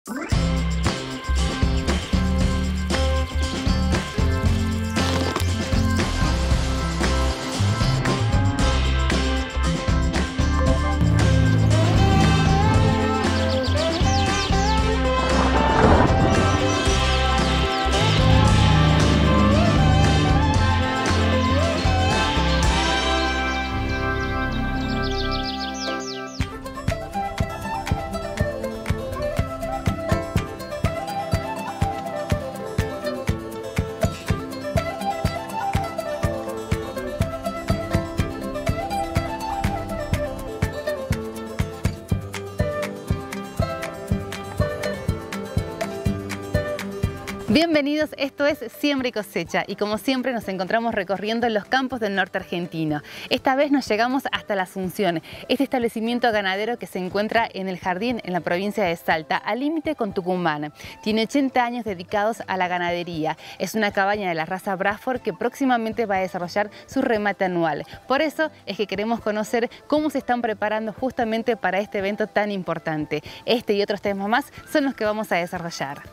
Bienvenidos, esto es Siembra y Cosecha y como siempre nos encontramos recorriendo los campos del norte argentino. Esta vez nos llegamos hasta La Asunción, este establecimiento ganadero que se encuentra en El Jardín, en la provincia de Salta, al límite con Tucumán. Tiene 80 años dedicados a la ganadería. Es una cabaña de la raza Braford que próximamente va a desarrollar su remate anual. Por eso es que queremos conocer cómo se están preparando justamente para este evento tan importante. Este y otros temas más son los que vamos a desarrollar.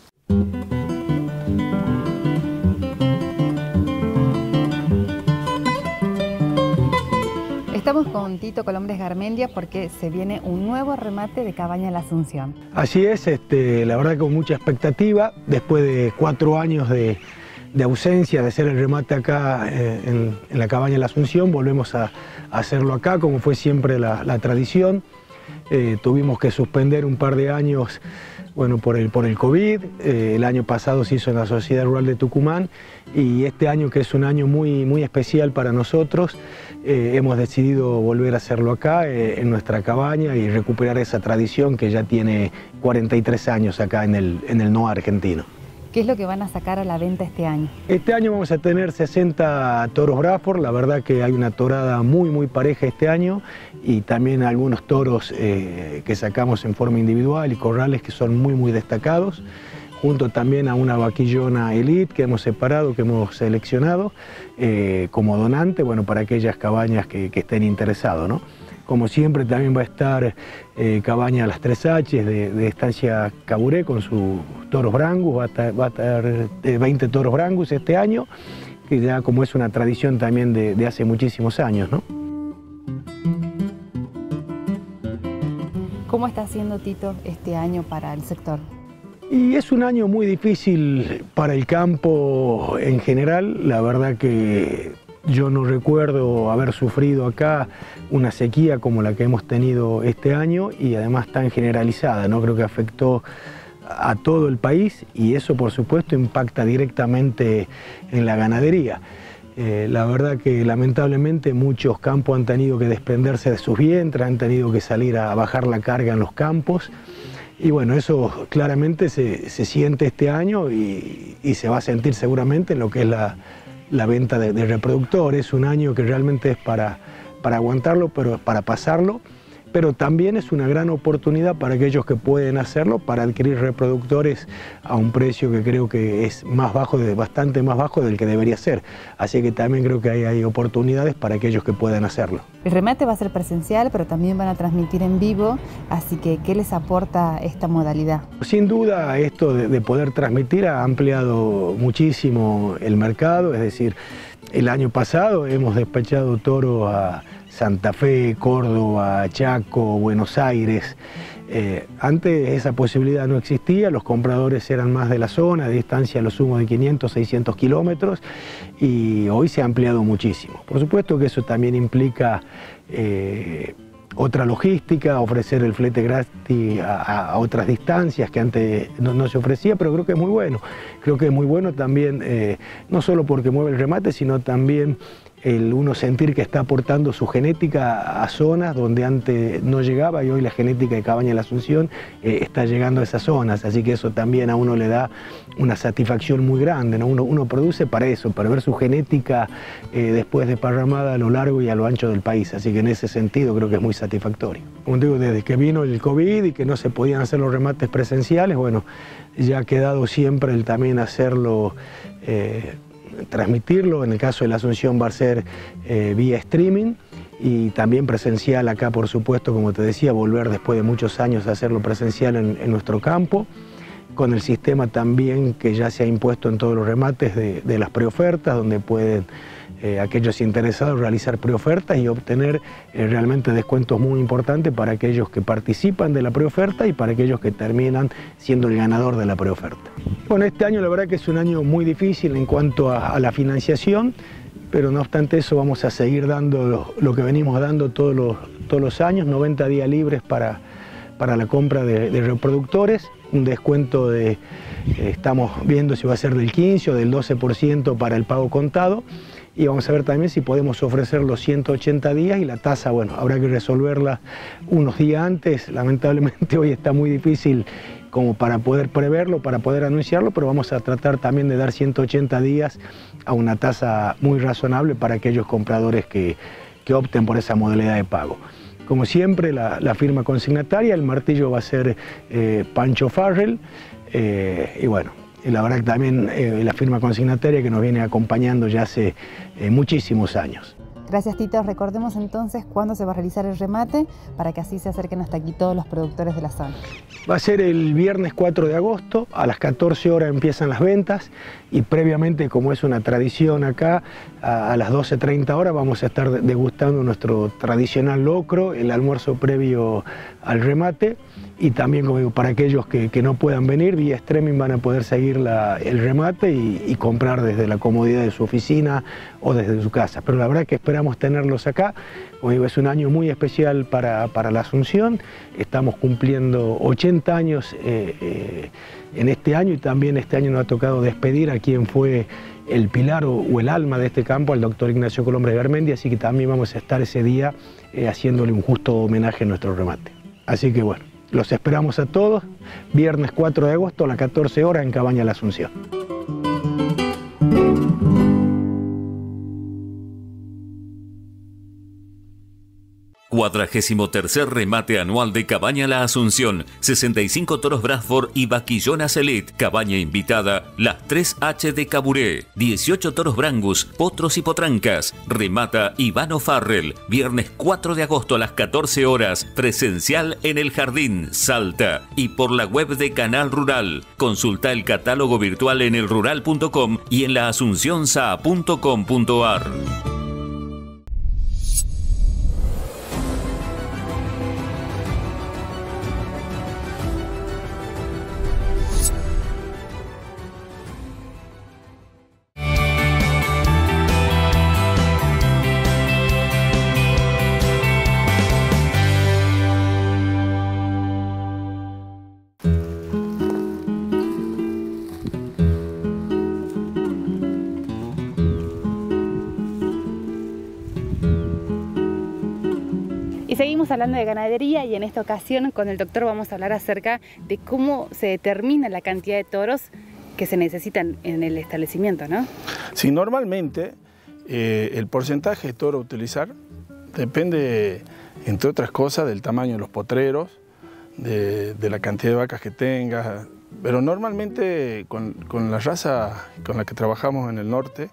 Estamos con Tito Colombres Garmendia porque se viene un nuevo remate de Cabaña La Asunción. Así es, la verdad que con mucha expectativa, después de 4 años de ausencia de hacer el remate acá en la Cabaña La Asunción, volvemos a hacerlo acá como fue siempre la tradición. Tuvimos que suspender un par de años, bueno, por el COVID. El año pasado se hizo en la Sociedad Rural de Tucumán y este año, que es un año muy especial para nosotros, hemos decidido volver a hacerlo acá en nuestra cabaña y recuperar esa tradición que ya tiene 43 años acá en el NOA argentino. ¿Qué es lo que van a sacar a la venta este año? Este año vamos a tener 60 toros Braford. La verdad que hay una torada muy pareja este año y también algunos toros que sacamos en forma individual y corrales que son muy destacados, junto también a una vaquillona elite que hemos separado, que hemos seleccionado como donante, bueno, para aquellas cabañas que estén interesados, ¿no? Como siempre también va a estar Cabaña Las 3H de Estancia Caburé con sus toros brangus, va a estar 20 toros brangus este año, que ya como es una tradición también de hace muchísimos años, ¿no? ¿Cómo está haciendo Tito este año para el sector? Y es un año muy difícil para el campo en general. La verdad que yo no recuerdo haber sufrido acá una sequía como la que hemos tenido este año y además tan generalizada, ¿no? Creo que afectó a todo el país y eso por supuesto impacta directamente en la ganadería. La verdad que lamentablemente muchos campos han tenido que desprenderse de sus vientres, han tenido que salir a bajar la carga en los campos. Y bueno, eso claramente se siente este año y se va a sentir seguramente en lo que es la venta de reproductores. Es un año que realmente es para aguantarlo, pero para pasarlo. Pero también es una gran oportunidad para aquellos que pueden hacerlo, para adquirir reproductores a un precio que creo que es más bajo, bastante más bajo del que debería ser. Así que también creo que hay oportunidades para aquellos que puedan hacerlo. El remate va a ser presencial, pero también van a transmitir en vivo, así que ¿qué les aporta esta modalidad? Sin duda esto de poder transmitir ha ampliado muchísimo el mercado, es decir, el año pasado hemos despachado toros a Santa Fe, Córdoba, Chaco, Buenos Aires. Antes esa posibilidad no existía, los compradores eran más de la zona, de distancia a lo sumo de 500, 600 kilómetros y hoy se ha ampliado muchísimo. Por supuesto que eso también implica otra logística, ofrecer el flete gratis a otras distancias que antes no se ofrecía, pero creo que es muy bueno. Creo que es muy bueno también, no solo porque mueve el remate, sino también el uno sentir que está aportando su genética a zonas donde antes no llegaba y hoy la genética de Cabaña La Asunción está llegando a esas zonas, así que eso también a uno le da una satisfacción muy grande, ¿no? Uno produce para eso, para ver su genética después desparramada a lo largo y a lo ancho del país, así que en ese sentido creo que es muy satisfactorio. Como digo, desde que vino el COVID y que no se podían hacer los remates presenciales, bueno, ya ha quedado siempre el también hacerlo transmitirlo. En el caso de la Asunción va a ser vía streaming y también presencial acá, por supuesto, como te decía, volver después de muchos años a hacerlo presencial en nuestro campo, con el sistema también que ya se ha impuesto en todos los remates de las preofertas, donde pueden aquellos interesados realizar preofertas y obtener realmente descuentos muy importantes para aquellos que participan de la preoferta y para aquellos que terminan siendo el ganador de la preoferta. Bueno, este año la verdad que es un año muy difícil en cuanto a la financiación, pero no obstante eso vamos a seguir dando lo que venimos dando todos los años, 90 días libres para la compra de reproductores, un descuento estamos viendo si va a ser del 15 o del 12% para el pago contado, y vamos a ver también si podemos ofrecer los 180 días y la tasa, bueno, habrá que resolverla unos días antes, lamentablemente hoy está muy difícil como para poder preverlo, para poder anunciarlo, pero vamos a tratar también de dar 180 días a una tasa muy razonable para aquellos compradores que opten por esa modalidad de pago. Como siempre, la firma consignataria, el martillo va a ser Pancho Farrell, y bueno, la verdad que también la firma consignataria que nos viene acompañando ya hace muchísimos años. Gracias, Tito. Recordemos entonces cuándo se va a realizar el remate para que así se acerquen hasta aquí todos los productores de la zona. Va a ser el viernes 4 de agosto, a las 14 horas empiezan las ventas y previamente, como es una tradición acá, a las 12:30 horas vamos a estar degustando nuestro tradicional locro, el almuerzo previo al remate, y también, como digo, para aquellos que no puedan venir, vía streaming van a poder seguir el remate y comprar desde la comodidad de su oficina o desde su casa. Pero la verdad que esperamos tenerlos acá. Como digo, es un año muy especial para la Asunción. Estamos cumpliendo 80 años en este año, y también este año nos ha tocado despedir a quien fue el pilar o el alma de este campo, al doctor Ignacio Colombres Garmendia, así que también vamos a estar ese día haciéndole un justo homenaje a nuestro remate. Así que bueno, los esperamos a todos, viernes 4 de agosto a las 14 horas en Cabaña La Asunción. Cuadragésimo tercer remate anual de Cabaña La Asunción, 65 toros Bradford y vaquillonas Elite, cabaña invitada, las 3H de Caburé, 18 toros Brangus, potros y potrancas, remata Ivano Farrell, viernes 4 de agosto a las 14 horas, presencial en el Jardín, Salta, y por la web de Canal Rural. Consulta el catálogo virtual en elrural.com y en laasuncionsa.com.ar. Seguimos hablando de ganadería y en esta ocasión con el doctor vamos a hablar acerca de cómo se determina la cantidad de toros que se necesitan en el establecimiento, ¿no? Sí, normalmente el porcentaje de toro a utilizar depende, entre otras cosas, del tamaño de los potreros, de la cantidad de vacas que tengas, pero normalmente con la raza con la que trabajamos en el norte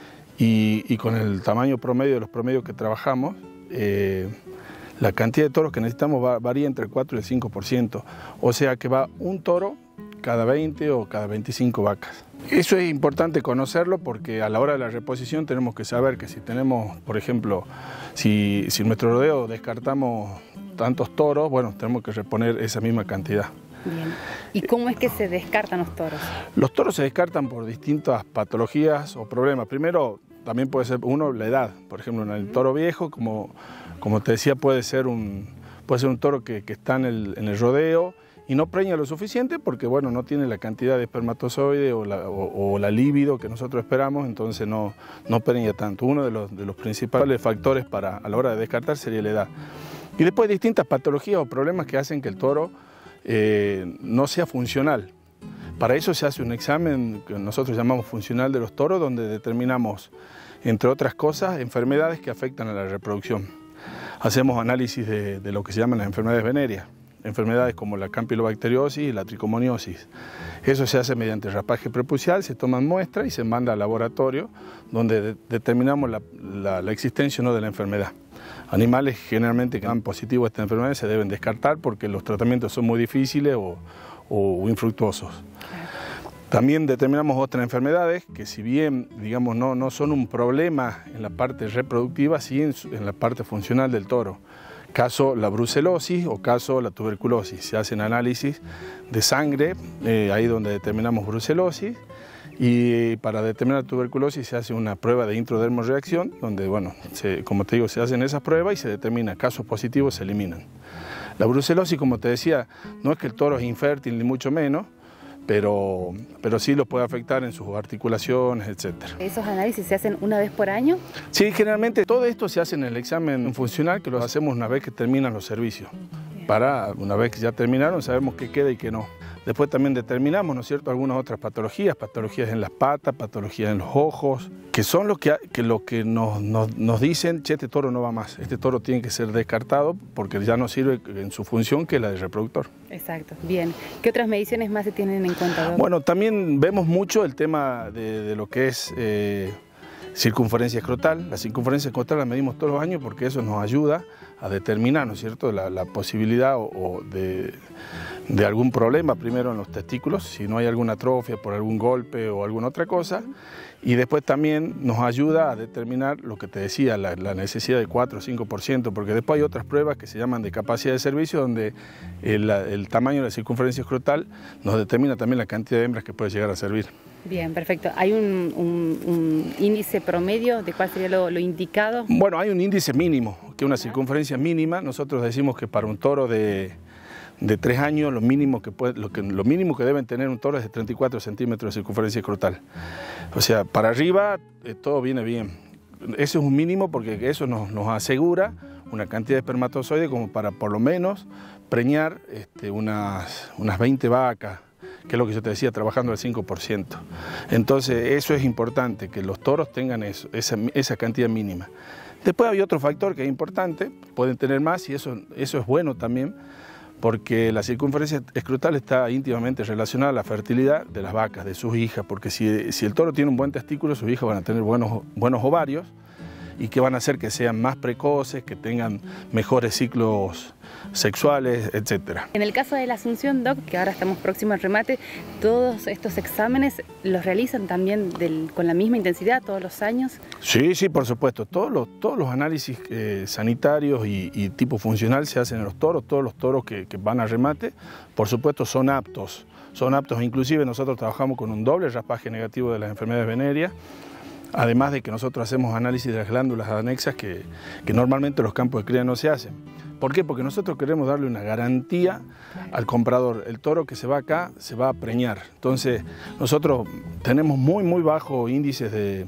y con el tamaño promedio de los promedios que trabajamos, la cantidad de toros que necesitamos varía entre el 4 y el 5%, o sea que va un toro cada 20 o cada 25 vacas. Eso es importante conocerlo porque a la hora de la reposición tenemos que saber que si tenemos, por ejemplo, si en nuestro rodeo descartamos tantos toros, bueno, tenemos que reponer esa misma cantidad. Bien. ¿Y cómo es que se descartan los toros? Los toros se descartan por distintas patologías o problemas. Primero, también puede ser la edad. Por ejemplo, en el toro viejo, como te decía, puede ser un toro que está en el rodeo y no preña lo suficiente porque, bueno, no tiene la cantidad de espermatozoide o la libido que nosotros esperamos, entonces no preña tanto. Uno de los principales factores a la hora de descartar sería la edad. Y después distintas patologías o problemas que hacen que el toro no sea funcional. Para eso se hace un examen que nosotros llamamos funcional de los toros, donde determinamos, entre otras cosas, enfermedades que afectan a la reproducción. Hacemos análisis de lo que se llaman las enfermedades venéreas. enfermedades como la campylobacteriosis y la tricomoniosis. Eso se hace mediante raspaje prepucial, se toman muestras y se manda al laboratorio donde determinamos la existencia o no de la enfermedad. Animales generalmente que dan positivo a esta enfermedad se deben descartar porque los tratamientos son muy difíciles o infructuosos. También determinamos otras enfermedades que, si bien digamos, no son un problema en la parte reproductiva, sí en la parte funcional del toro. Caso la brucelosis o caso la tuberculosis. Se hacen análisis de sangre, ahí donde determinamos brucelosis, y para determinar tuberculosis se hace una prueba de introdermoreacción, donde, bueno, como te digo, se hacen esas pruebas y se determina casos positivos, se eliminan. La brucelosis, como te decía, no es que el toro es infértil ni mucho menos, pero sí lo puede afectar en sus articulaciones, etc. ¿Esos análisis se hacen una vez por año? Sí, generalmente todo esto se hace en el examen funcional, que lo hacemos una vez que terminan los servicios. Una vez que ya terminaron, sabemos qué queda y qué no. Después también determinamos, ¿no es cierto?, algunas otras patologías en las patas, patologías en los ojos, que son lo que nos dicen, che, este toro no va más, este toro tiene que ser descartado porque ya no sirve en su función, que es la de reproductor. Exacto, bien. ¿Qué otras mediciones más se tienen en cuenta, doctor? Bueno, también vemos mucho el tema de lo que es circunferencia escrotal. La circunferencia escrotal la medimos todos los años porque eso nos ayuda a determinar, ¿no es cierto?, la posibilidad de algún problema, primero en los testículos, si no hay alguna atrofia por algún golpe o alguna otra cosa, y después también nos ayuda a determinar lo que te decía, la necesidad de 4 o 5%, porque después hay otras pruebas que se llaman de capacidad de servicio, donde el tamaño de la circunferencia escrotal nos determina también la cantidad de hembras que puede llegar a servir. Bien, perfecto. ¿Hay un índice promedio de cuál sería lo indicado? Bueno, hay un índice mínimo, que es una circunferencia mínima. Nosotros decimos que para un toro de 3 años lo mínimo que deben tener un toro es de 34 centímetros de circunferencia escrotal. O sea, para arriba todo viene bien. Eso es un mínimo porque eso nos asegura una cantidad de espermatozoides como para por lo menos preñar unas 20 vacas, que es lo que yo te decía, trabajando al 5%. Entonces eso es importante, que los toros tengan esa cantidad mínima. Después hay otro factor que es importante, pueden tener más y eso es bueno también, porque la circunferencia escrotal está íntimamente relacionada a la fertilidad de las vacas, de sus hijas, porque si el toro tiene un buen testículo, sus hijas van a tener buenos ovarios y que van a hacer que sean más precoces, que tengan mejores ciclos sexuales, etc. En el caso de la Asunción, Doc, que ahora estamos próximos al remate, ¿todos estos exámenes los realizan también con la misma intensidad todos los años? Sí, por supuesto. Todos los análisis sanitarios y tipo funcional se hacen en los toros. Todos los toros que van al remate, por supuesto, son aptos. Inclusive nosotros trabajamos con un doble raspaje negativo de las enfermedades venéreas. Además de que nosotros hacemos análisis de las glándulas anexas que normalmente en los campos de cría no se hacen. ¿Por qué? Porque nosotros queremos darle una garantía al comprador. El toro que se va acá se va a preñar. Entonces nosotros tenemos muy bajos índices de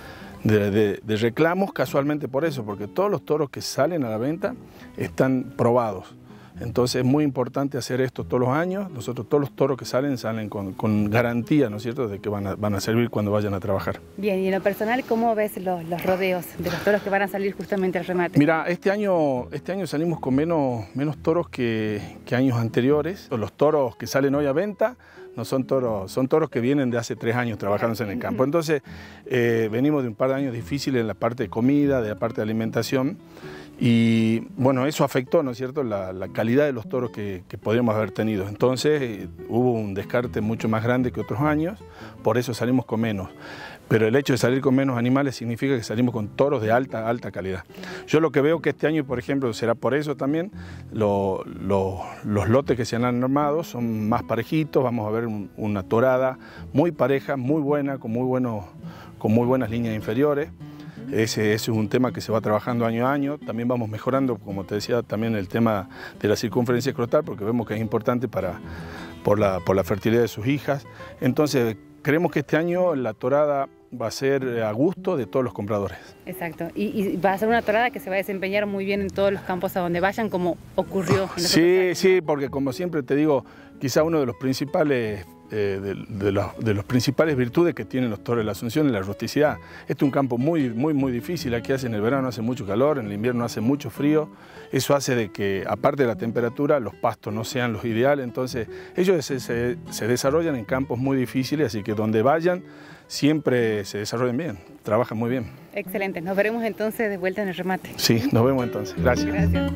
reclamos, casualmente por eso, porque todos los toros que salen a la venta están probados. Entonces es muy importante hacer esto todos los años. Nosotros todos los toros que salen con garantía, ¿no es cierto?, de que van a servir cuando vayan a trabajar. Bien, y en lo personal, ¿cómo ves los rodeos de los toros que van a salir justamente al remate? Mira, este año salimos con menos toros que años anteriores. Los toros que salen hoy a venta no son toros, son toros que vienen de hace 3 años trabajándose en el campo. Entonces venimos de un par de años difíciles en la parte de comida, de la parte de alimentación. Y bueno, eso afectó, ¿no es cierto?, la calidad de los toros que podríamos haber tenido. Entonces hubo un descarte mucho más grande que otros años, por eso salimos con menos. Pero el hecho de salir con menos animales significa que salimos con toros de alta calidad. Yo lo que veo que este año, por ejemplo, será por eso también, los lotes que se han armado son más parejitos. Vamos a ver una torada muy pareja, muy buena, con muy buenas líneas inferiores. Ese es un tema que se va trabajando año a año. También vamos mejorando, como te decía, también el tema de la circunferencia escrotal, porque vemos que es importante por la fertilidad de sus hijas. Entonces, creemos que este año la torada va a ser a gusto de todos los compradores. Exacto. Y va a ser una torada que se va a desempeñar muy bien en todos los campos a donde vayan, como ocurrió en los otros años. Sí, porque como siempre te digo, quizá uno de los principales de los principales virtudes que tienen los toros de la Asunción es la rusticidad. Este es un campo muy difícil, aquí en el verano hace mucho calor, en el invierno hace mucho frío, eso hace de que, aparte de la temperatura, los pastos no sean los ideales, entonces ellos se desarrollan en campos muy difíciles, así que donde vayan siempre se desarrollan bien, trabajan muy bien. Excelente, nos veremos entonces de vuelta en el remate. Sí, nos vemos entonces, gracias. Gracias.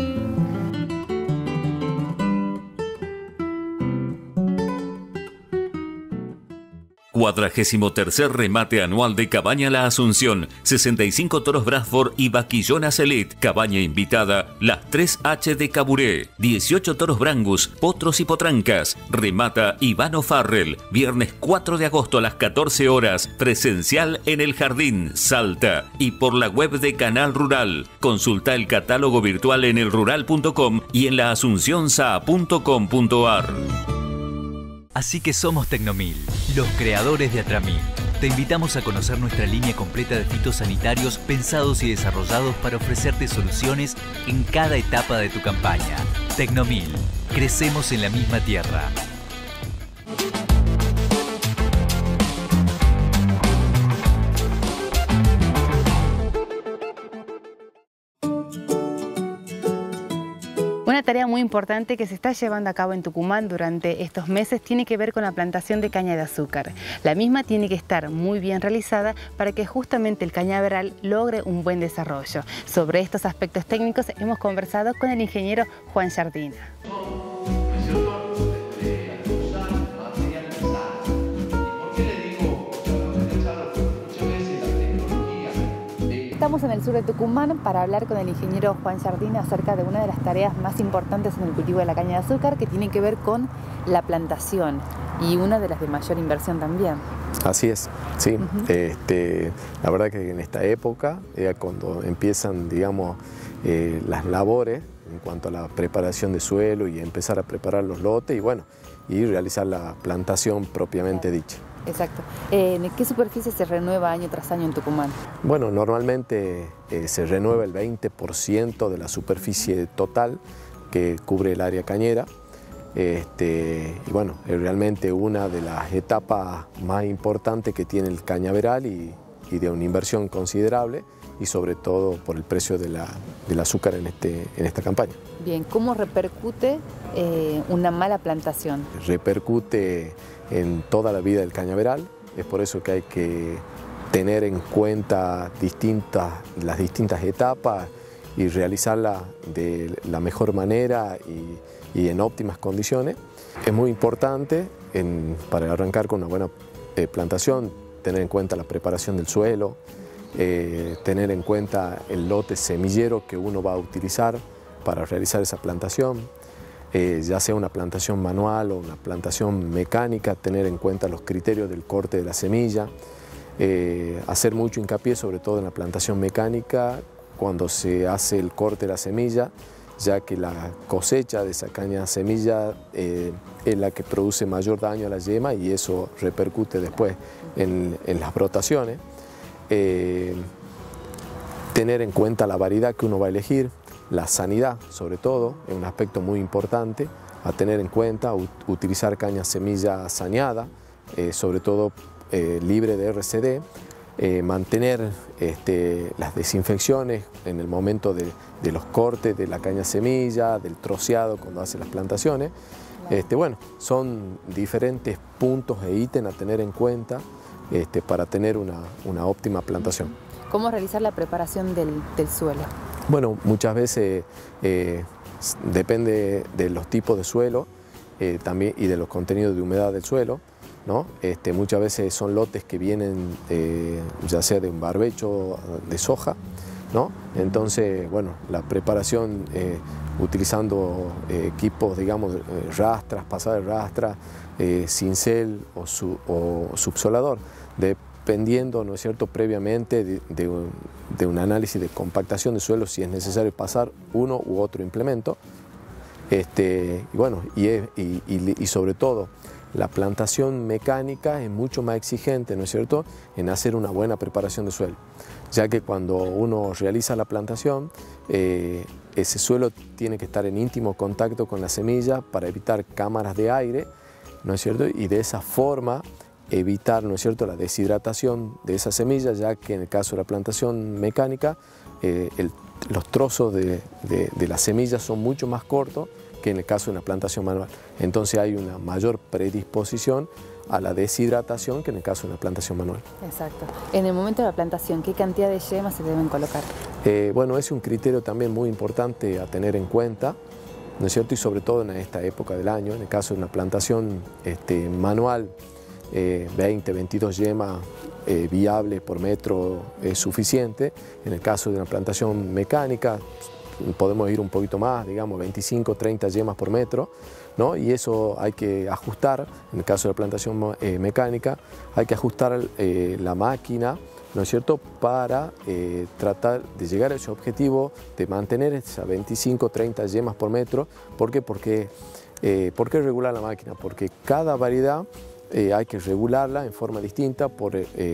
43º remate anual de Cabaña La Asunción, 65 toros Bradford y vaquillonas Elite, cabaña invitada, las 3H de Caburé, 18 toros Brangus, potros y potrancas, remata Ivano Farrell, viernes 4 de agosto a las 14 horas, presencial en el Jardín, Salta, y por la web de Canal Rural. Consulta el catálogo virtual en elrural.com y en laasuncionsa.com.ar. Así que somos Tecnomil, los creadores de Atramil. Te invitamos a conocer nuestra línea completa de fitosanitarios pensados y desarrollados para ofrecerte soluciones en cada etapa de tu campaña. Tecnomil, crecemos en la misma tierra. Una tarea muy importante que se está llevando a cabo en Tucumán durante estos meses tiene que ver con la plantación de caña de azúcar. La misma tiene que estar muy bien realizada para que justamente el cañaveral logre un buen desarrollo. Sobre estos aspectos técnicos hemos conversado con el ingeniero Juan Jardina. Estamos en el sur de Tucumán para hablar con el ingeniero Juan Jardina acerca de una de las tareas más importantes en el cultivo de la caña de azúcar, que tiene que ver con la plantación y una de las de mayor inversión también. Así es, sí. La verdad que en esta época, cuando empiezan, digamos, las labores en cuanto a la preparación de suelo y empezar a preparar los lotes y realizar la plantación propiamente dicha. Exacto. ¿En qué superficie se renueva año tras año en Tucumán? Bueno, normalmente se renueva el 20% de la superficie total que cubre el área cañera. Es realmente una de las etapas más importantes que tiene el cañaveral y de una inversión considerable y sobre todo por el precio del azúcar en esta campaña. Bien, ¿cómo repercute una mala plantación? Repercute en toda la vida del cañaveral, es por eso que hay que tener en cuenta las distintas etapas y realizarlas de la mejor manera y en óptimas condiciones. Es muy importante para arrancar con una buena plantación, tener en cuenta la preparación del suelo, tener en cuenta el lote semillero que uno va a utilizar para realizar esa plantación, ya sea una plantación manual o una plantación mecánica, tener en cuenta los criterios del corte de la semilla, hacer mucho hincapié sobre todo en la plantación mecánica cuando se hace el corte de la semilla, ya que la cosecha de esa caña semilla es la que produce mayor daño a la yema y eso repercute después en las brotaciones. Tener en cuenta la variedad que uno va a elegir, la sanidad sobre todo, es un aspecto muy importante a tener en cuenta, utilizar caña semilla saneada, sobre todo libre de RCD, mantener las desinfecciones en el momento de los cortes de la caña semilla, del troceado cuando hace las plantaciones. Son diferentes puntos e ítems a tener en cuenta para tener una óptima plantación. ¿Cómo realizar la preparación del suelo? Bueno, muchas veces depende de los tipos de suelo también y de los contenidos de humedad del suelo, ¿no? Muchas veces son lotes que vienen ya sea de un barbecho de soja, ¿no? Entonces, bueno, la preparación utilizando equipos, digamos, rastras, pasada de rastra, cincel o subsolador, dependiendo, ¿no es cierto?, previamente de un análisis de compactación de suelo si es necesario pasar uno u otro implemento. Y sobre todo, la plantación mecánica es mucho más exigente, ¿no es cierto?, en hacer una buena preparación de suelo, ya que cuando uno realiza la plantación, ese suelo tiene que estar en íntimo contacto con la semilla para evitar cámaras de aire, ¿no es cierto? Y de esa forma evitar, ¿no es cierto?, la deshidratación de esa semilla, ya que en el caso de la plantación mecánica, los trozos de las semillas son mucho más cortos que en el caso de una plantación manual. Entonces hay una mayor predisposición a la deshidratación que en el caso de una plantación manual. Exacto. En el momento de la plantación, ¿qué cantidad de yemas se deben colocar? Bueno, es un criterio también muy importante a tener en cuenta, ¿no es cierto? Y sobre todo en esta época del año, en el caso de una plantación manual, 20, 22 yemas viables por metro es suficiente. En el caso de una plantación mecánica podemos ir un poquito más, digamos 25, 30 yemas por metro, ¿no? Y eso hay que ajustar. En el caso de la plantación mecánica hay que ajustar la máquina, ¿no es cierto?, para tratar de llegar a ese objetivo de mantener esas 25, 30 yemas por metro. ¿Por qué? ¿Por qué regular la máquina? Porque cada variedad hay que regularla en forma distinta por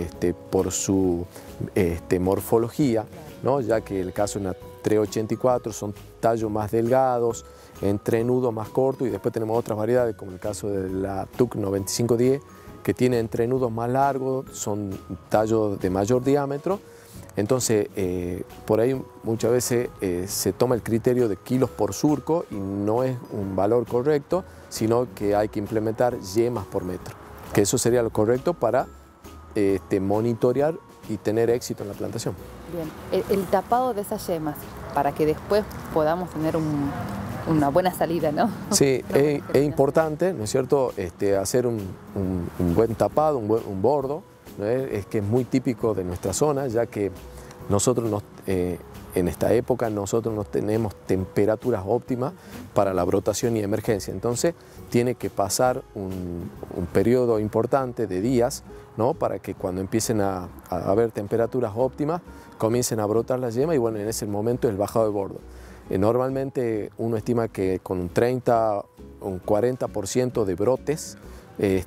su morfología, ¿no? Ya que el caso de una 384 son tallos más delgados, entrenudos más cortos, y después tenemos otras variedades como el caso de la TUC 9510 que tiene entrenudos más largos, son tallos de mayor diámetro. Entonces por ahí muchas veces se toma el criterio de kilos por surco y no es un valor correcto, sino que hay que implementar yemas por metro, que eso sería lo correcto para monitorear y tener éxito en la plantación. Bien, el tapado de esas yemas, para que después podamos tener una buena salida, ¿no? Sí, es importante, ¿no es cierto?, hacer un buen tapado, un bordo, ¿no? Es que es muy típico de nuestra zona, ya que nosotros en esta época nosotros no tenemos temperaturas óptimas para la brotación y emergencia. Entonces tiene que pasar un periodo importante de días, ¿no?, para que cuando empiecen a haber temperaturas óptimas comiencen a brotar las yemas, y bueno, en ese momento el bajado de bordo. Normalmente uno estima que con un 30 o un 40% de brotes, es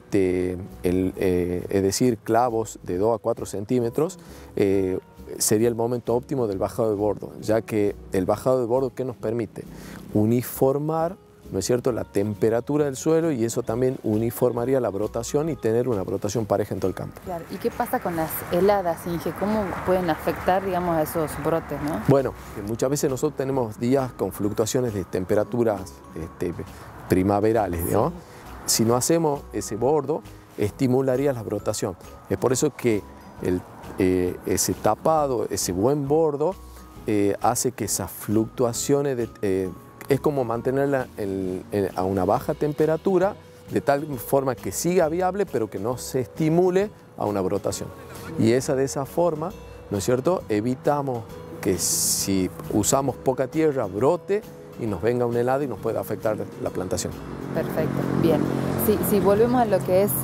decir, clavos de 2 a 4 centímetros, sería el momento óptimo del bajado de bordo, ya que el bajado de bordo, ¿qué nos permite? Uniformar, ¿no es cierto?, la temperatura del suelo, y eso también uniformaría la brotación y tener una brotación pareja en todo el campo. Claro. ¿Y qué pasa con las heladas, Inge? ¿Cómo pueden afectar, digamos, a esos brotes, no? Bueno, muchas veces nosotros tenemos días con fluctuaciones de temperaturas primaverales, ¿no? Si no hacemos ese bordo, estimularía la brotación. Es por eso que ese tapado, ese buen bordo, hace que esas fluctuaciones es como mantenerla a una baja temperatura, de tal forma que siga viable, pero que no se estimule a una brotación. Y de esa forma, ¿no es cierto?, evitamos que si usamos poca tierra brote y nos venga una helada y nos pueda afectar la plantación. Perfecto, bien. Si volvemos a lo que es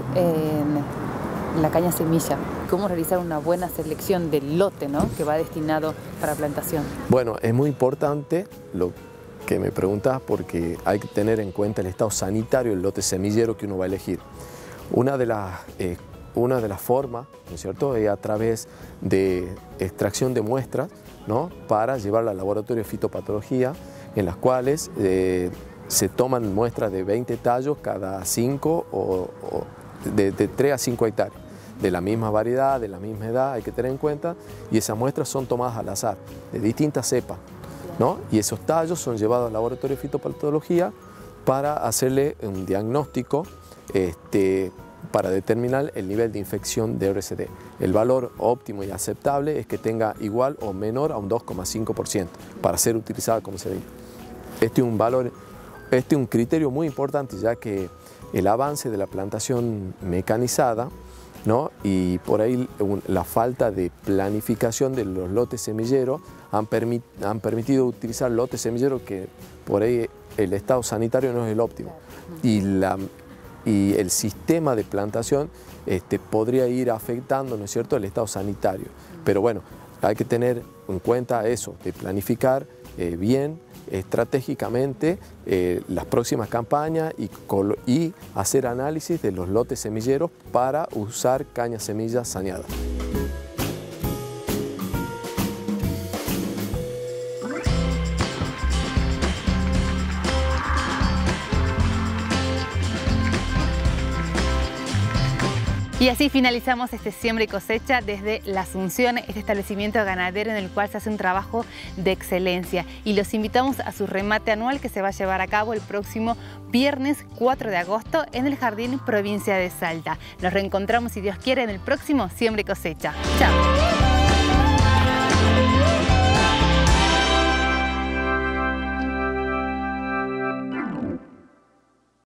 la caña semilla, ¿cómo realizar una buena selección del lote, ¿no?, que va destinado para plantación? Bueno, es muy importante lo que me preguntas, porque hay que tener en cuenta el estado sanitario del lote semillero que uno va a elegir. Una de las formas, ¿no es cierto?, es a través de extracción de muestras, ¿no?, para llevarla al laboratorio de fitopatología, en las cuales se toman muestras de 20 tallos cada 5 o de 3 a 5 hectáreas, de la misma variedad, de la misma edad, hay que tener en cuenta, y esas muestras son tomadas al azar, de distintas cepas, ¿no? Y esos tallos son llevados al laboratorio de fitopatología para hacerle un diagnóstico para determinar el nivel de infección de RCD. El valor óptimo y aceptable es que tenga igual o menor a un 2,5% para ser utilizada como semilla. Este es un criterio muy importante, ya que el avance de la plantación mecanizada, ¿no?, y por ahí la falta de planificación de los lotes semilleros han permitido utilizar lotes semilleros que por ahí el estado sanitario no es el óptimo, y el sistema de plantación podría ir afectando, ¿no es cierto?, el estado sanitario. Pero bueno, hay que tener en cuenta eso, de planificar bien, estratégicamente las próximas campañas y hacer análisis de los lotes semilleros para usar caña semilla saneada. Y así finalizamos este Siembra y Cosecha desde La Asunción, este establecimiento ganadero en el cual se hace un trabajo de excelencia. Y los invitamos a su remate anual que se va a llevar a cabo el próximo viernes 4 de agosto en el Jardín Provincia de Salta. Nos reencontramos, si Dios quiere, en el próximo Siembra y Cosecha. ¡Chao!